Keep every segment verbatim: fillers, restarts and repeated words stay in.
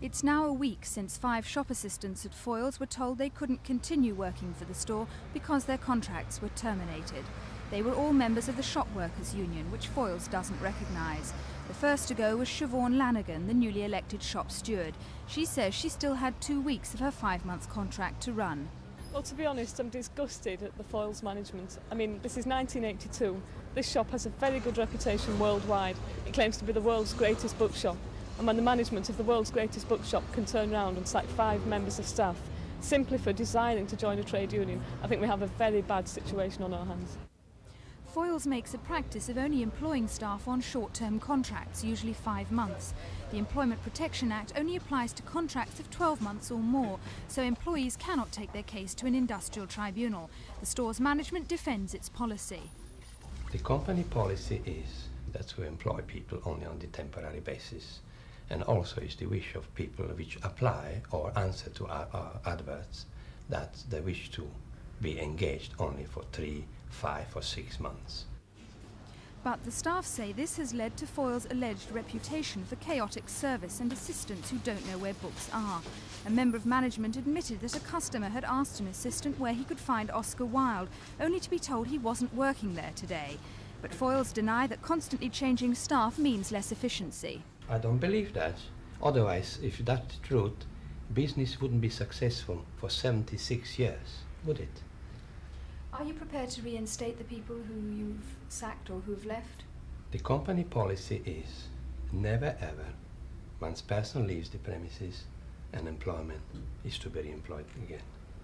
It's now a week since five shop assistants at Foyles were told they couldn't continue working for the store because their contracts were terminated. They were all members of the Shop Workers Union, which Foyles doesn't recognise. The first to go was Siobhan Lanigan, the newly elected shop steward. She says she still had two weeks of her five-month contract to run. Well, to be honest, I'm disgusted at the Foyles management. I mean, this is nineteen eighty-two. This shop has a very good reputation worldwide. It claims to be the world's greatest bookshop. And when the management of the world's greatest bookshop can turn around and sack five members of staff simply for deciding to join a trade union, I think we have a very bad situation on our hands. Foyles makes a practice of only employing staff on short-term contracts, usually five months. The Employment Protection Act only applies to contracts of twelve months or more, so employees cannot take their case to an industrial tribunal. The store's management defends its policy. The company policy is that we employ people only on the temporary basis, and also is the wish of people which apply or answer to our, our adverts that they wish to be engaged only for three, five or six months. But the staff say this has led to Foyles' alleged reputation for chaotic service and assistants who don't know where books are. A member of management admitted that a customer had asked an assistant where he could find Oscar Wilde, only to be told he wasn't working there today. But Foyles deny that constantly changing staff means less efficiency. I don't believe that. Otherwise, if that's the truth, business wouldn't be successful for seventy-six years, would it? Are you prepared to reinstate the people who you've sacked or who've left? The company policy is never ever, once person leaves the premises, and employment is to be re-employed again.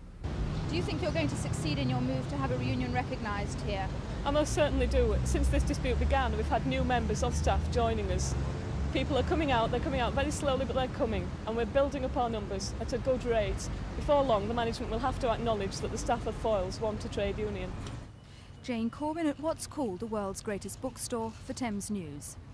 Do you think you're going to succeed in your move to have a reunion recognised here? I most certainly do. Since this dispute began, we've had new members of staff joining us. People are coming out, they're coming out very slowly, but they're coming, and we're building up our numbers at a good rate. Before long, the management will have to acknowledge that the staff of Foyles want a trade union. Jane Corbin at what's called the world's greatest bookstore for Thames News.